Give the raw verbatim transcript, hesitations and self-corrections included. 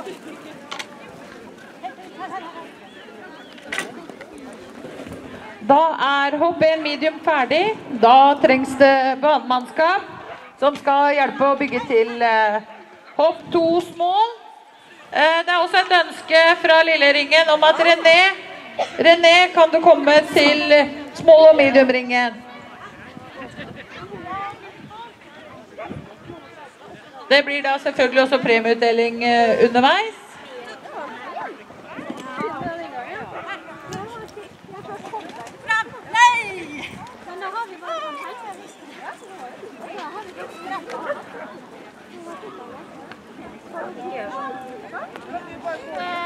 Da er hopp en medium ferdig. Da trengs det banemannskap som skal hjelpe å bygge til eh, hopp to small. Eh, det er også et ønske fra Lilleringen om at René, René kan du komme til small og medium ringen. Det blir da selvfølgelig også premieutdeling eh, underveis. Yeah.